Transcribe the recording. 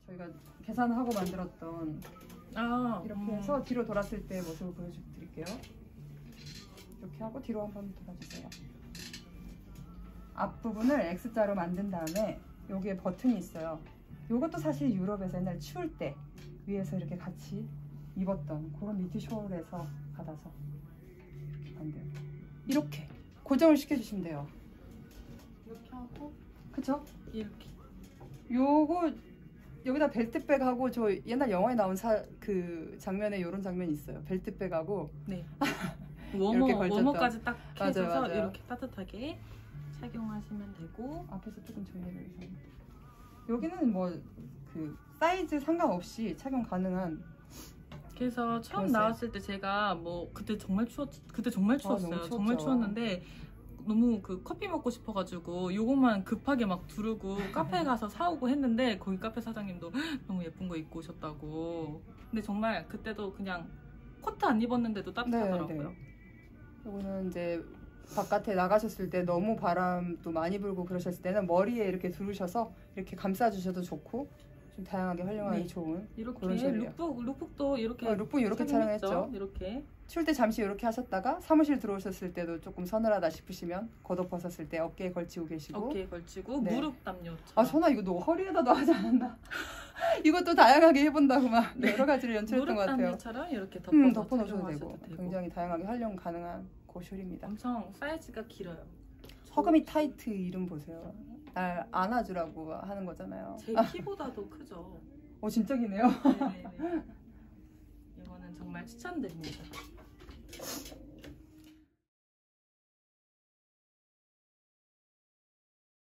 저희가 계산하고 만들었던 이렇게 해서 뒤로 돌았을 때 모습을 보여드릴게요. 이렇게 하고 뒤로 한번 돌아주세요. 앞부분을 X자로 만든 다음에 여기에 버튼이 있어요. 이것도 사실 유럽에서 옛날 추울 때 위에서 이렇게 같이 입었던 그런 니트 숄에서 받아서 이렇게 만든, 이렇게 고정을 시켜주시면 돼요. 이렇게 하고 그쵸? 이렇게. 요거 여기다 벨트백하고 저 옛날 영화에 나온 그 장면에 이런 장면이 있어요. 벨트백하고 네. 워머까지 딱 해줘서 이렇게 따뜻하게 착용하시면 되고, 앞에서 조금 정리를 해서 여기는 뭐 그 사이즈 상관없이 착용 가능한. 그래서 처음 그랬어요. 나왔을 때 제가 뭐 그때 정말 추웠어요. 너무 정말 추웠는데 너무 그 커피 먹고 싶어가지고 요것만 급하게 막 두르고 카페에 가서 사오고 했는데 거기 카페 사장님도 너무 예쁜 거 입고 오셨다고. 근데 정말 그때도 그냥 코트 안 입었는데도 따뜻하더라고요. 이거는 이제 바깥에 나가셨을 때 너무 바람도 많이 불고 그러셨을 때는 머리에 이렇게 두르셔서 이렇게 감싸주셔도 좋고 좀 다양하게 활용하기 좋은 이렇게 그런 쉘이에요. 룩북도 이렇게 룩북 이렇게 촬영했죠. 이렇게 추울 때 잠시 이렇게 하셨다가 사무실 들어오셨을 때도 조금 서늘하다 싶으시면 겉옷 벗었을 때 어깨에 걸치고 계시고, 어깨에 걸치고 네. 무릎 담요. 선아 이거 너 허리에다도 하지 않았나? 이것도 다양하게 해본다고 막 여러 가지를 연출했던 것 같아요. 무릎 담요처럼 이렇게 덮어놓으셔도 되고 굉장히 다양하게 활용 가능한 그 숄입니다. 엄청 사이즈가 길어요. 허금이 타이트 이름 보세요. 날 안아주라고 하는 거잖아요. 제 키보다도 크죠. 진짜 기네요. 네네네. 이거는 정말 추천드립니다.